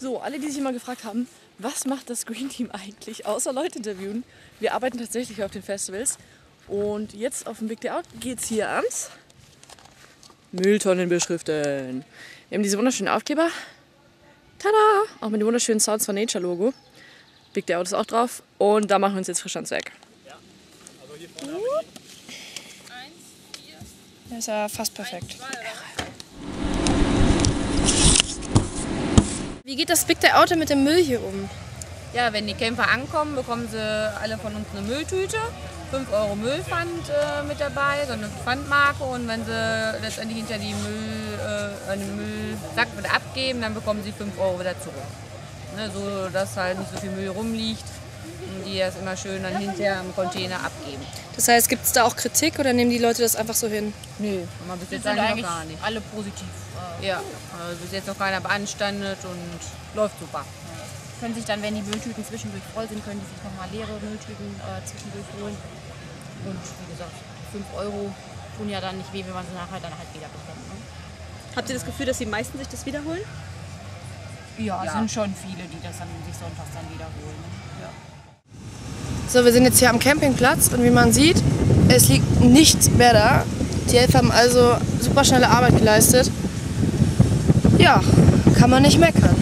So, alle, die sich immer gefragt haben, was macht das Green Team eigentlich, außer Leute interviewen? Wir arbeiten tatsächlich auf den Festivals. Und jetzt auf dem Big Day Out geht es hier ans Mülltonnen beschriften. Wir haben diese wunderschönen Aufkleber. Tada! Auch mit dem wunderschönen Sounds for Nature Logo. Big Day Out ist auch drauf. Und da machen wir uns jetzt frisch ans Werk. Das ist ja fast perfekt. Wie geht das Big Day Out mit dem Müll hier um? Ja, wenn die Camper ankommen, bekommen sie alle von uns eine Mülltüte. 5 € Müllpfand mit dabei, so eine Pfandmarke. Und wenn sie letztendlich hinter den Müllsack wieder abgeben, dann bekommen sie 5 € wieder zurück. Ne, so dass halt nicht so viel Müll rumliegt und die das immer schön dann hinterher im Container abgeben. Das heißt, gibt es da auch Kritik oder nehmen die Leute das einfach so hin? Nee, haben wir bis jetzt eigentlich noch gar nicht. Alle positiv. Ja, bis jetzt noch keiner beanstandet und läuft super. Können sich dann, wenn die Mülltüten zwischendurch voll sind, können die sich nochmal leere Mülltüten zwischendurch holen. Und wie gesagt, 5 € tun ja dann nicht weh, wenn man sie nachher dann halt wieder bekommt. Ne? Habt ihr das Gefühl, dass die meisten sich das wiederholen? Ja, es sind schon viele, die das dann sich sonntags dann wiederholen. Ne? Ja. So, wir sind jetzt hier am Campingplatz und wie man sieht, es liegt nichts mehr da. Die Helfer haben also super schnelle Arbeit geleistet. Ja, kann man nicht meckern.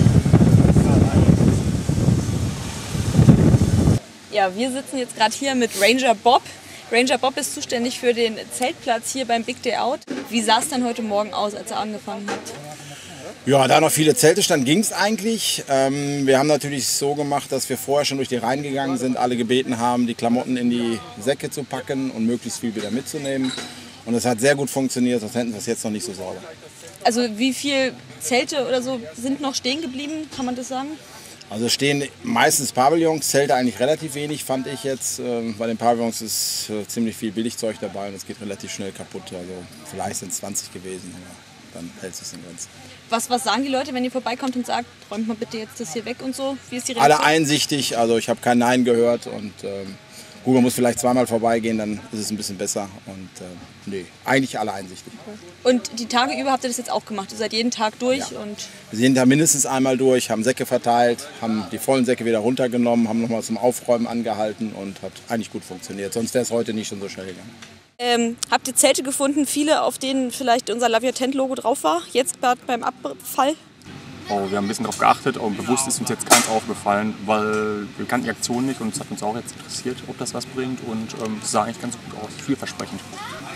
Ja, wir sitzen jetzt gerade hier mit Ranger Bob. Ranger Bob ist zuständig für den Zeltplatz hier beim Big Day Out. Wie sah es denn heute Morgen aus, als er angefangen hat? Ja, da noch viele Zelte standen, ging es eigentlich. Wir haben natürlich so gemacht, dass wir vorher schon durch die Reihen gegangen sind, alle gebeten haben, die Klamotten in die Säcke zu packen und möglichst viel wieder mitzunehmen. Und das hat sehr gut funktioniert, sonst hätten wir es jetzt noch nicht so sauber. Also wie viele Zelte oder so sind noch stehen geblieben, kann man das sagen? Also stehen meistens Pavillons, Zelte eigentlich relativ wenig, fand ich jetzt. Bei den Pavillons ist ziemlich viel Billigzeug dabei und es geht relativ schnell kaputt. Also vielleicht sind es 20 gewesen, aber dann hält es sich in Grenzen. Was sagen die Leute, wenn ihr vorbeikommt und sagt, räumt mal bitte jetzt das hier weg und so? Wie ist die Reaktion? Alle einsichtig, also ich habe kein Nein gehört und gut, man muss vielleicht zweimal vorbeigehen, dann ist es ein bisschen besser. Und nee, eigentlich alle einsichtig. Und die Tage über habt ihr das jetzt auch gemacht? Ihr seid jeden Tag durch? Ja. Und Wir sind da mindestens einmal durch, haben Säcke verteilt, haben die vollen Säcke wieder runtergenommen, haben nochmal zum Aufräumen angehalten und hat eigentlich gut funktioniert. Sonst wäre es heute nicht schon so schnell gegangen. Habt ihr Zelte gefunden, viele, auf denen vielleicht unser Love Your Tent Logo drauf war, jetzt beim Abfall? Oh, wir haben ein bisschen darauf geachtet, aber bewusst ist uns jetzt keins aufgefallen, weil wir kannten die Aktion nicht und es hat uns auch jetzt interessiert, ob das was bringt und es sah eigentlich ganz gut aus, vielversprechend.